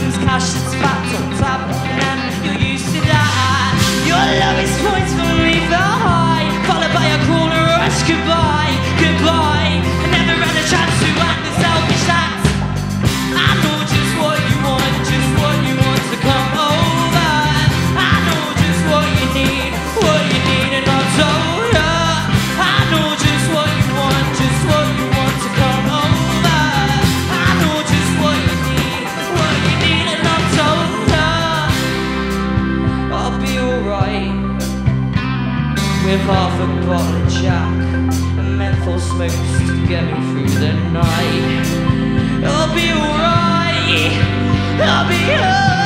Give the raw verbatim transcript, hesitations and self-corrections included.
comes cash that's fat on tap, and you're used to that. Your lowest points for me felt high, followed by a corner rush. Goodbye, goodbye. I never had a chance to act the selfish act. I know just what you want, just what you want to come over. I know just what you need, what you need, and I told her. I know just what you want, just what you want to come over. I know just what you need, what you need, and I told her I'll be alright with half a bottle of Jack and menthol smokes to get me through the night. I'll be alright, I'll be alright.